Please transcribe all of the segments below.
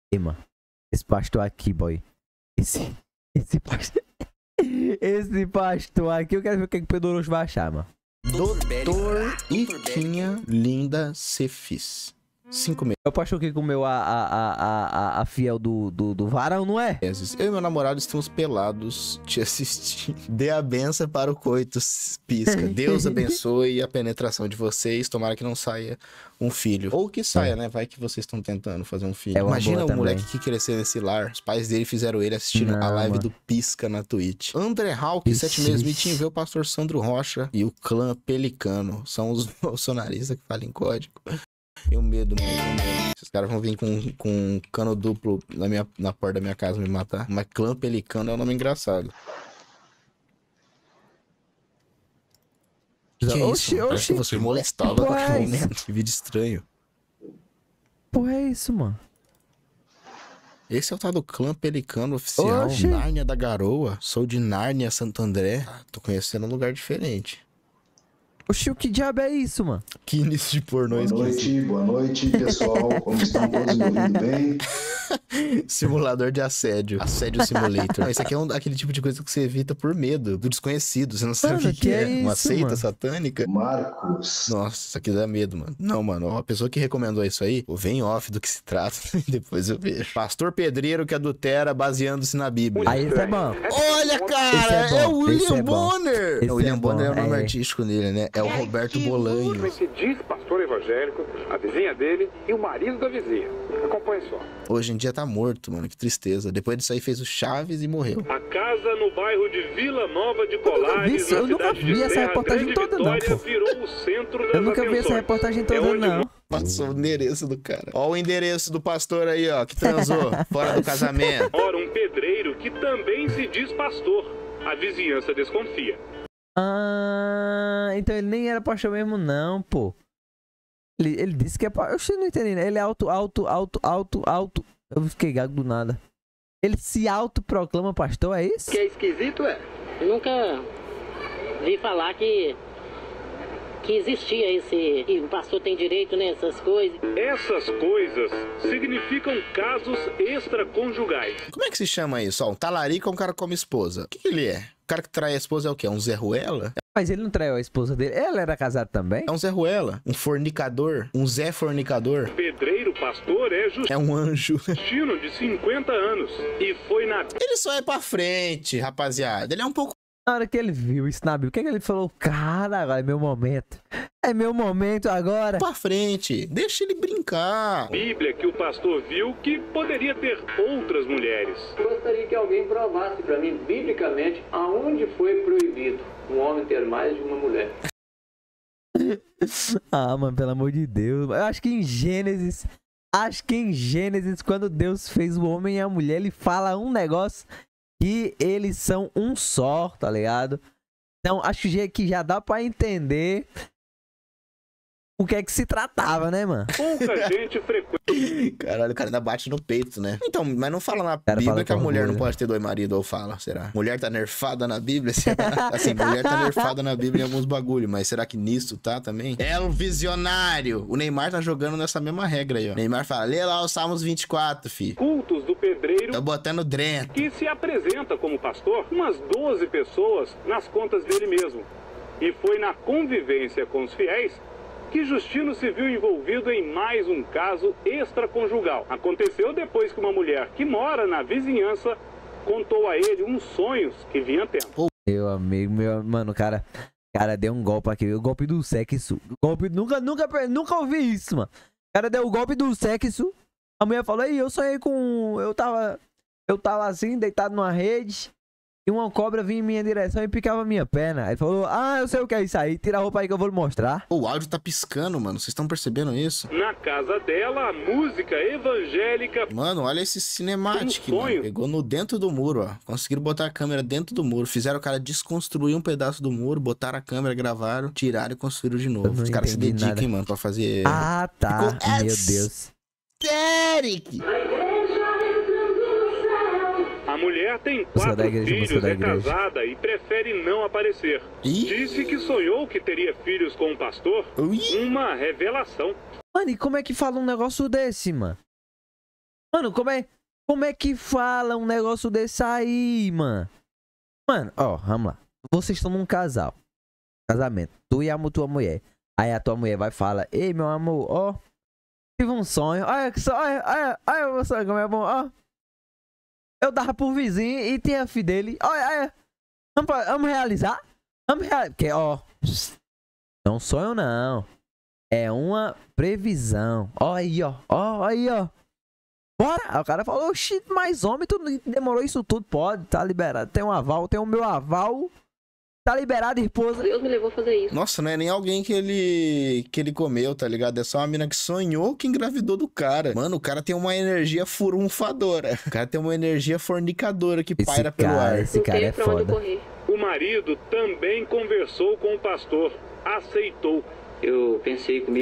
Ei, mano. Esse pastor aqui, boy. Esse pastor... Esse pastor aqui, eu quero ver o que o Pedoroso vai achar, mano. Doutor Iquinha Linda Cefis. 5 meses. É o pastor que comeu a fiel do varão, não é? Eu e meu namorado estamos pelados te assistindo. Dê a benção para o coito, pisca. Deus abençoe a penetração de vocês. Tomara que não saia um filho. Ou que saia, né? Vai que vocês estão tentando fazer um filho. Imagina o moleque que cresceu nesse lar. Os pais dele fizeram ele assistindo a live do Pisca na Twitch. André Hawk, 7 meses. Mitinho, vê o pastor Sandro Rocha e o clã Pelicano. São os bolsonaristas que falam em código. Tenho medo, mano. Esses caras vão vir com um cano duplo na porta da minha casa me matar. Mas clã Pelicano é um nome engraçado. Que é isso? Parece que você molestava com aquele momento. Que vídeo estranho. Porra, é isso, mano? Esse é o tal do clã Pelicano oficial. Nárnia da Garoa. Sou de Nárnia, Santo André. Tô conhecendo um lugar diferente. Oxi, o que diabo é isso, mano? Que início de pornô. Boa noite, pessoal. Como estão todos me ouvindo bem? Simulador de assédio. Assédio simulator. Não, isso aqui é aquele tipo de coisa que você evita por medo do desconhecido. Você não sabe o que é. Uma seita satânica. Marcos. Nossa, isso aqui dá medo, mano. Não, mano. A pessoa que recomendou isso aí, vem off do que se trata. Depois eu vejo. Pastor pedreiro que adultera baseando-se na Bíblia. Aí isso é bom. Olha, cara! É o William Bonner! O William Bonner é o nome artístico dele, né? É o Roberto Bolanho. Que diz pastor evangélico, a vizinha dele e o marido da vizinha. Acompanhe só. Hoje em dia tá morto, mano. Que tristeza. Depois disso aí fez o Chaves e morreu. A casa no bairro de Vila Nova de Colares, eu nunca vi essa reportagem toda, não, pô. Virou o centro das Eu nunca vi essa reportagem toda, não. Passou o endereço do cara. Ó o endereço do pastor aí, ó, que transou fora do casamento. Ora, um pedreiro que também se diz pastor. A vizinhança desconfia. Ah, então ele nem era pastor mesmo, não, pô. Ele disse que é pastor. Eu não entendi, né? Ele é alto. Eu fiquei gago do nada. Ele se autoproclama pastor, é isso? Que é esquisito, é? Eu nunca vi falar que existia esse... que o pastor tem direito nessas coisas. Essas coisas significam casos extraconjugais. Como é que se chama isso? Ó, um talarico é um cara como esposa. O que ele é? O cara que trai a esposa é o quê? Um Zé Ruela? Mas ele não traiu a esposa dele. Ela era casada também? É um Zé Ruela. Um fornicador. Um Zé fornicador. Pedreiro pastor é um anjo. Justino de 50 anos. E foi na... Ele só é pra frente, rapaziada. Ele é um pouco... Na hora que ele viu isso na Bíblia, o que ele falou? Cara, agora é meu momento. É meu momento agora. Pra frente. Deixa ele brincar. Bíblia que o pastor viu que poderia ter outras mulheres. Gostaria que alguém provasse pra mim, biblicamente, aonde foi proibido um homem ter mais de uma mulher. Ah, mano, pelo amor de Deus. Eu acho que em Gênesis, quando Deus fez o homem e a mulher, ele fala um negócio que eles são um só, tá ligado? Então, acho que já dá pra entender o que é que se tratava, né, mano? Pouca gente frequenta. Caralho, o cara ainda bate no peito, né? Então, mas não fala na Bíblia que a mulher não pode ter 2 maridos, ou fala, será? Mulher tá nerfada na Bíblia? Assim, mulher tá nerfada na Bíblia em alguns bagulho, mas será que nisso tá também? É um visionário! O Neymar tá jogando nessa mesma regra aí, ó. Neymar fala, lê lá os Salmos 24, fi. Cultos do pedreiro. Tô botando dentro. Que se apresenta como pastor, umas 12 pessoas nas contas dele mesmo. E foi na convivência com os fiéis que Justino se viu envolvido em mais um caso extraconjugal. Aconteceu depois que uma mulher que mora na vizinhança contou a ele uns sonhos que vinha tendo. Meu amigo, mano, cara deu um golpe aqui, o golpe do sexo. Nunca ouvi isso, mano. O cara deu o golpe do sexo. A mulher falou, ei, eu sonhei com... Eu tava assim, deitado numa rede. E uma cobra vinha em minha direção e picava minha perna. Aí ele falou, eu sei o que é isso aí. Tira a roupa aí que eu vou lhe mostrar. O áudio tá piscando, mano. Vocês estão percebendo isso? Na casa dela, a música evangélica... Mano, olha esse cinemático, mano. Pegou no dentro do muro, ó. Conseguiram botar a câmera dentro do muro. Fizeram o cara desconstruir um pedaço do muro, botaram a câmera, gravaram, tiraram e construíram de novo. Os caras se dedicam, mano, pra fazer... Ah, tá. Meu Deus. Eric! A mulher tem 4 filhos, é casada e prefere não aparecer. Disse que sonhou que teria filhos com um pastor. Uma revelação. Mano, e como é que fala um negócio desse, mano? Mano, como é que fala um negócio desse aí, mano? Mano, ó, vamos lá. Vocês estão num casamento. Tu e a tua mulher. Aí a tua mulher vai e fala: ei, meu amor, ó, tive um sonho. Olha que sonho, olha o sonho, como é bom, ó. Eu dava pro vizinho e tinha filho dele. Olha. Vamos realizar? Vamos realizar. Porque, ó, não é um sonho, não. É uma previsão. Ó aí, ó. Ó aí, ó. Bora! Aí o cara falou: oxi, mas homem, tu demorou isso tudo? Pode, tá liberado. Tem um aval, tem o meu aval. Tá liberado, esposa. Deus me levou a fazer isso. Nossa, não é nem alguém que ele comeu, tá ligado? É só uma mina que sonhou que engravidou do cara. Mano, o cara tem uma energia furunfadora. O cara tem uma energia fornicadora que paira pelo ar. Esse cara é foda. O marido também conversou com o pastor. Aceitou. Eu pensei comigo.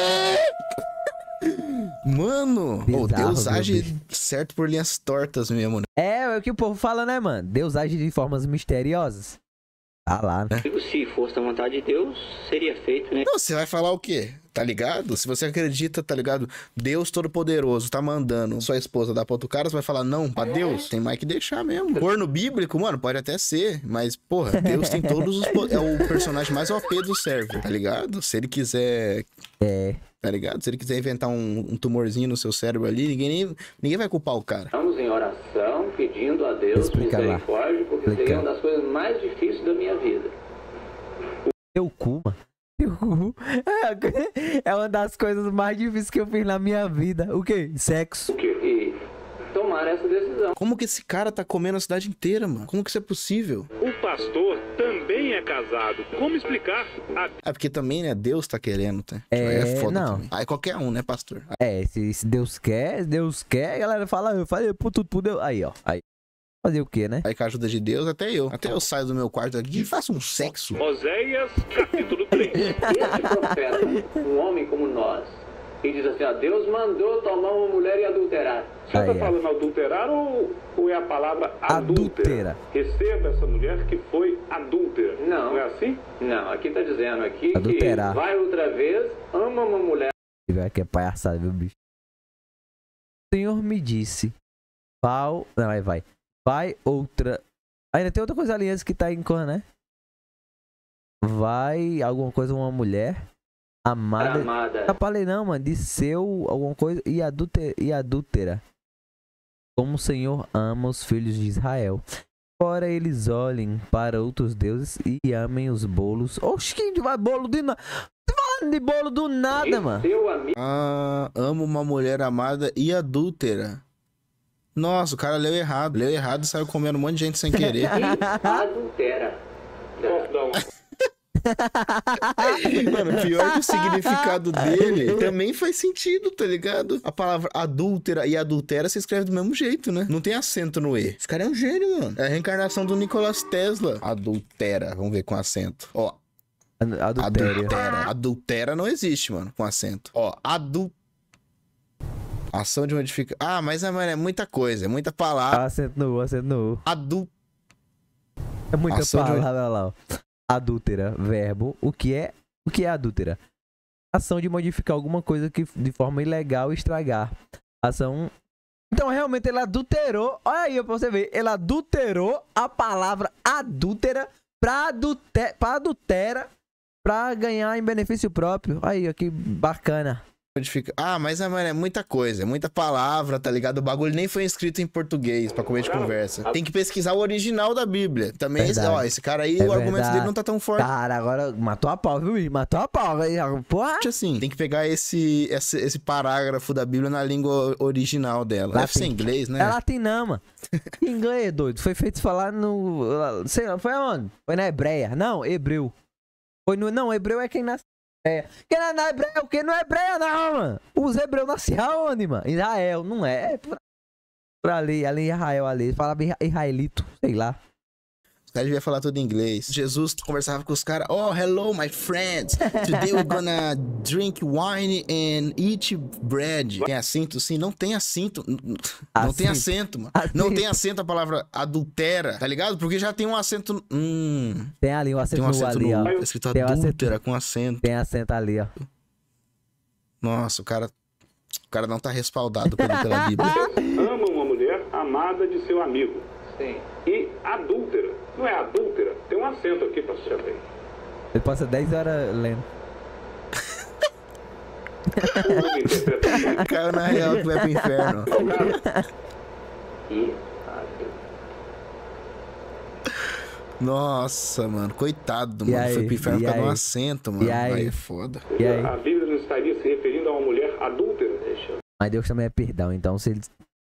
Mano, Bizarro, Deus meu age bicho. certo por linhas tortas mesmo, né? É o que o povo fala, né, mano? Deus age de formas misteriosas. Tá lá, né? Se fosse a vontade de Deus, seria feito, né? Não, você vai falar o quê? Tá ligado? Se você acredita, tá ligado? Deus Todo-Poderoso tá mandando sua esposa dar pra outro cara, você vai falar não pra Deus? Tem mais que deixar mesmo. Corno bíblico, mano, pode até ser, mas, porra, Deus tem todos os... É o personagem mais OP do server, tá ligado? Se ele quiser... Tá ligado? Se ele quiser inventar um tumorzinho no seu cérebro ali, ninguém vai culpar o cara. Estamos em oração, pedindo a Deus Explica lá. misericórdia, porque Explica. seria uma das coisas mais difíceis da minha vida. Teu cu, mano. Teu cu. É uma das coisas mais difíceis que eu fiz na minha vida. O quê? Sexo. E tomar essa decisão. Como que esse cara tá comendo a cidade inteira, mano? Como que isso é possível? O pastor também é casado. Como explicar? É porque também, né, Deus tá querendo, tá? É, Aí foda não. também. Aí qualquer um, né, pastor? Se Deus quer, a galera fala, eu falei, por tudo. Aí, ó. Aí. Fazer o quê, né? Aí com a ajuda de Deus, até eu saio do meu quarto aqui e faço um sexo. Oséias, capítulo 3. Esse profeta, um homem como nós, e diz assim, Deus mandou tomar uma mulher e adulterar. O senhor Aí, está falando adulterar ou é a palavra adúltera? Receba essa mulher que foi adúltera. Não. Não é assim? Não, aqui tá dizendo aqui Adulterar. que vai outra vez, ama uma mulher. Que é palhaçada, viu, bicho? O Senhor me disse, não, aí vai. Vai outra... Ainda tem outra coisa ali antes que tá em cor, né? Vai alguma coisa, uma mulher amada. Não falei não, mano. De seu alguma coisa e adúltera. Como o Senhor ama os filhos de Israel. Embora eles olhem para outros deuses e amem os bolos. Oxi, que vai bolo de nada. Tá falando de bolo do nada, mano. Seu amigo. Amo uma mulher amada e adúltera. Nossa, o cara leu errado. Leu errado e saiu comendo um monte de gente sem querer. Adultera. Posso dar uma... Mano, pior que o significado dele também faz sentido, tá ligado? A palavra adúltera e adultera se escreve do mesmo jeito, né? Não tem acento no E. Esse cara é um gênio, mano. É a reencarnação do Nikola Tesla. Adultera. Vamos ver com acento. Ó. Adultério. Adultera não existe, mano, com acento. Ó, ação de modificar. Ah, mas mano, é muita coisa, é muita palavra. Acento no U. É muita Ação de- palavra lá, ó. Adúltera, verbo. O que é adúltera? Ação de modificar alguma coisa que de forma ilegal estragar. Ação. Então, realmente, ele adulterou. Olha aí, pra você ver. Ele adulterou a palavra adúltera pra adultera pra ganhar em benefício próprio. Aí, ó, que bacana. Modifica. Ah, mas mano, é muita coisa, é muita palavra, tá ligado? O bagulho nem foi escrito em português pra comer de conversa. Tem que pesquisar o original da Bíblia. Também, Verdade. ó, esse cara aí, É o argumento verdade. dele não tá tão forte. Cara, agora matou a pau, viu, Will? Matou a pau, velho. Porra. Assim, tem que pegar esse parágrafo da Bíblia na língua original dela. Deve ser Latim. inglês, né? É latim não, mano. Inglês, doido. Foi feito falar no... Sei lá, foi aonde? Foi na Hebreia. Não, hebreu. Não, hebreu é quem nasce. Quem não é hebreu, quem não é hebreia, não, mano. Os hebreus nasceram aonde, mano? Israel, não é? É por ali em Israel, ali. Falava israelito, sei lá. Os caras deviam falar tudo em inglês. Jesus conversava com os caras. Oh, hello, my friends. Today we're gonna drink wine and eat bread. Tem acento? Sim, não tem acento. Não tem acento, mano. Não tem acento a palavra adultera, tá ligado? Porque já tem um acento... Tem ali um acento, Tem um acento ali, ó. no... Tá escrito Tem um adúltera com acento. Tem acento ali, ó. Nossa, o cara O cara não tá respaldado pela Bíblia. Ama uma mulher amada de seu amigo. Sim. E adúltera. Não é adúltera? Tem um acento aqui, pastor. Ele passa 10 horas lendo. Houve interpretação. Caiu na real que vai pro inferno. E Nossa, mano, coitado, E mano. aí? Foi pro inferno E por causa de um aí? acento, mano. E aí? Aí é foda. E aí? A Bíblia não estaria se referindo a uma mulher adúltera. Mas Deus também é perdão, então se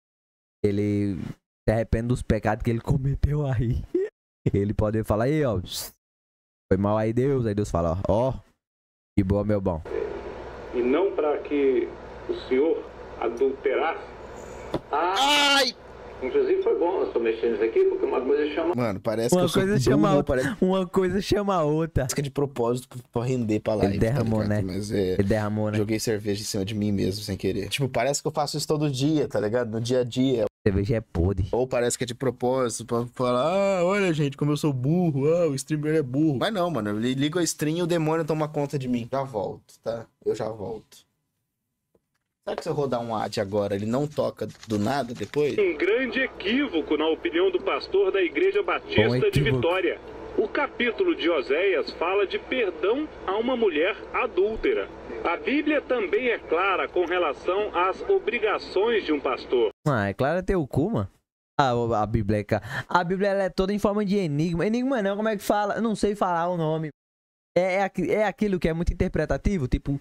ele se arrepende dos pecados que ele cometeu aí, ele pode falar, aí ó, foi mal aí Deus fala, ó, que boa meu bom. E não para que o senhor adulterasse. Ai! inclusive foi bom eu estou mexendo isso aqui, porque uma coisa chama Mano, parece que Uma eu sou coisa chama a burro, outra, parece uma coisa chama a outra. que é de propósito pra render pra live, Ele derramou, tá ligado? né? Mas é... Ele derramou, né? Joguei cerveja em cima de mim mesmo, sem querer. Tipo, parece que eu faço isso todo dia, tá ligado? No dia a dia. Cerveja é podre. Ou parece que é de propósito, pra falar, ah, olha, gente, como eu sou burro, ah, o streamer é burro. Mas não, mano, eu ligo a stream e o demônio toma conta de mim. Já volto, tá? Eu já volto. Será que se eu rodar um ad agora, ele não toca do nada depois? Um grande equívoco, na opinião do pastor da Igreja Bom Batista de equívoco. Vitória. O capítulo de Oséias fala de perdão a uma mulher adúltera. A Bíblia também é clara com relação às obrigações de um pastor. Ah, é claro, tem o cu, mano. A Bíblia é a Bíblia ela é toda em forma de enigma. Enigma não, como é que fala? Eu não sei falar o nome. É aquilo que é muito interpretativo, tipo,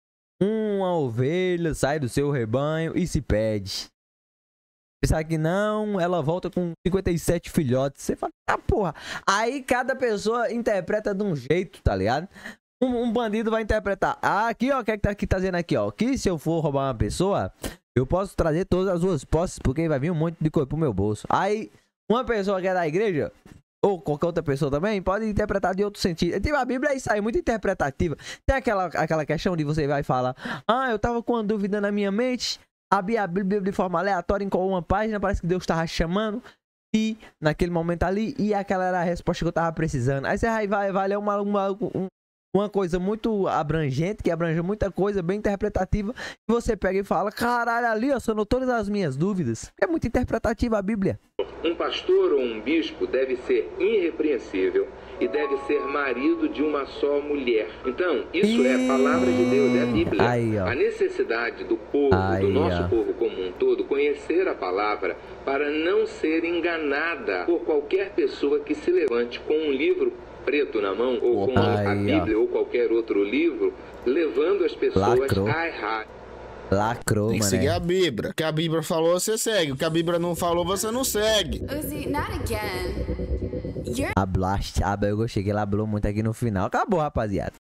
uma ovelha sai do seu rebanho e se perde. Pensar que não, ela volta com 57 filhotes. Você fala, ah, porra. Aí cada pessoa interpreta de um jeito, tá ligado? Um bandido vai interpretar. Ah, aqui, ó, o que é que tá aqui tá dizendo aqui, ó? Que se eu for roubar uma pessoa, eu posso trazer todas as suas posses, porque vai vir um monte de coisa pro meu bolso. Aí, uma pessoa que é da igreja, ou qualquer outra pessoa também, pode interpretar de outro sentido. Tipo, a Bíblia é isso aí, muito interpretativa. Tem aquela questão de você vai falar, ah, eu tava com uma dúvida na minha mente, abri a Bíblia de forma aleatória em uma página, parece que Deus tava chamando, e naquele momento ali, e aquela era a resposta que eu tava precisando. Aí você vai ler uma coisa muito abrangente, que abrange muita coisa, bem interpretativa, e você pega e fala, caralho, ali, ó, sanou todas as minhas dúvidas. É muito interpretativa a Bíblia. Um pastor ou um bispo deve ser irrepreensível e deve ser marido de uma só mulher. Então, isso é a palavra de Deus, é a Bíblia. Aí, ó. A necessidade do povo, do nosso povo como um todo, conhecer a palavra para não ser enganada por qualquer pessoa que se levante com um livro preto na mão, ou com a Bíblia, ou qualquer outro livro, levando as pessoas a errar. Lacrou, Tem que mano. seguir a Bíblia. O que a Bíblia falou, você segue. O que a Bíblia não falou, você não segue. Uzi, not again. You're A Blast, eu cheguei, ela blou muito aqui no final. Acabou, rapaziada.